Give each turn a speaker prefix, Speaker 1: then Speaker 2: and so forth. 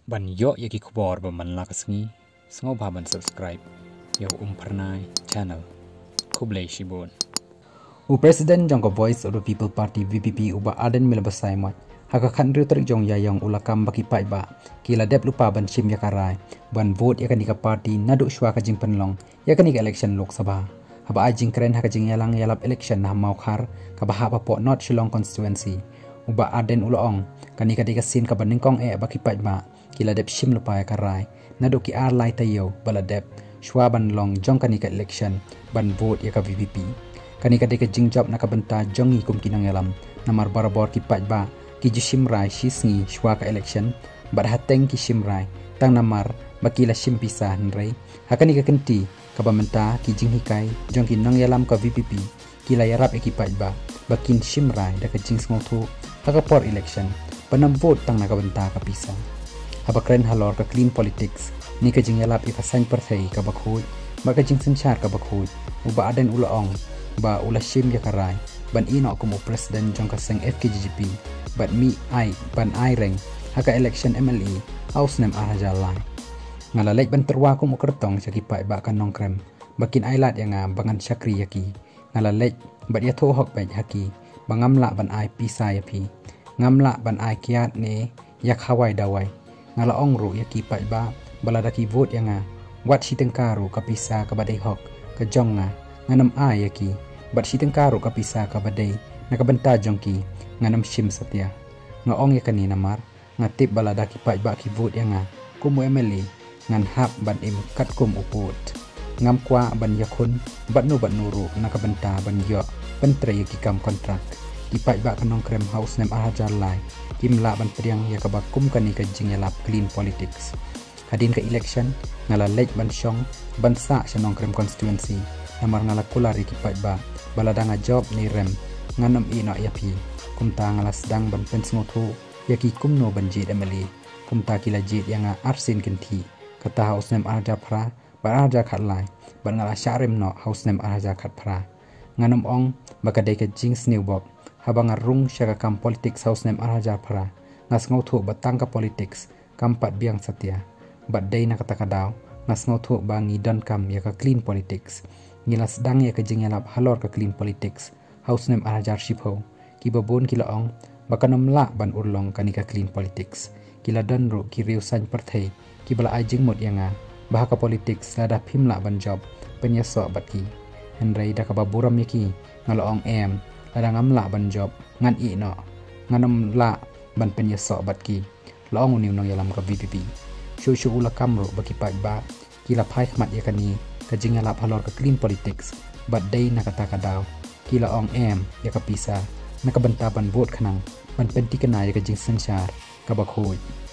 Speaker 1: Ban yo yaki kubor ba man lakas ngi sngo ba ban subscribe yo pernai channel kublai shibon
Speaker 2: U President jong ko Voice of the People Party VPP uba aden milabasai mat haka kan rutrik jong yayong ulakam baki pai ba kila dep lupa ban shim yakarai ban vote yakani ka party nadu shwa ka jing penlong yakani ka election lok sabha haba ajing kren haka jing yalang yalap election na mau khar ka ba po not shillong constituency uba aden uloong kani ka sin ka baningkong baki pai ba kila dep shim lupa yakarai nadu ki ar lai tayo bala dep shwa ban long jong kani ka election ban vote yaka VPP kani kadai ka jingjob nakabenta jongi kum kinang yalam namar barabor ki pajba ki jishimrai shisngi shwa ka election bad hateng ki shimrai tang namar bakila shimpisa nrei hakani ka kenti kabamenta ki jinghikai jong ki nang yalam ka VPP kila yarap ki pajba bakin shimrai da ka jing sngotu hakapor election panam vote tang nakabenta ka pisa habakren halor ka clean politics ni ka jing yalap ka sign parthei ka bakhui maka jing sanchar ka bakhui uba aden ulaong ba ula shim yakarai ban ino kumu president jong kaseng FKGGP bat mi ai ban ai reng haka election MLE house nem arajalai ngalalek ban terwa kumu kertong saki pai ba kan nongkrem bakin ailat yang bangan syakri yaki ngalalek bat ya tho hok bai haki bangamla ban ai pisa yapi ngamla ban ai kiat ne yak hawai dawai ngala ongru yaki pai ba baladaki vote yang wat sitengkaru kapisa kabadai hok ka jonga nganam ai yaki bat sitengkaru kapisa kabadai nakabenta jongki nganam shim satya ngaong yakani namar ngatip baladaki pai ba ki vote yang kumu MLE ngan hap ban im kat kum uput ngam kwa ban yakun bat nuru nakabenta ban yo pentre yaki kam kontrak ki pai ba kanong krem house nem arajalai kimla ban priang yakaba kum kani ka jingelap clean politics hadin ka election ngala lej ban syong ban sa syanong krem constituency namar ngala kulari ki pai ba baladanga job ni rem nganam ino yapi kumta ngala sedang ban pensngotu yaki kumno ban jid MLE kumta kila jid yang arsin kenti kata house nem araja pra ba araja khatlai ban ngala syarem no house nem araja khat pra nganam ong bakadai ka jing snewbok habang arung syaka kam politics house nem araja pra ngas ngotu batang ka politics kampat biang satya bat dai na kata kadaw ngas ngotu bangi don kam yaka clean politics ngilas dang ya kejingelap halor ka clean politics house nem arajar shipho kibabon kila ong bakanam la ban urlong kanika clean politics kila danru kiriu san parthei kibala ajing mod yanga bahaka politics lada phimla ban job penyaso batki henrei da kababuram yaki ngalaong em lada ngamla ban job ngan i no nganam la ban penyaso batki laong uniu nong yalam ka VPP shu ula kamro baki ba kila phai khmat yakani kajingalap halor ka clean politics bat day nakata kadaw kila ong em yakapisa nakabenta ban vote khanang ban penti kana yakajing sanchar kabakhoy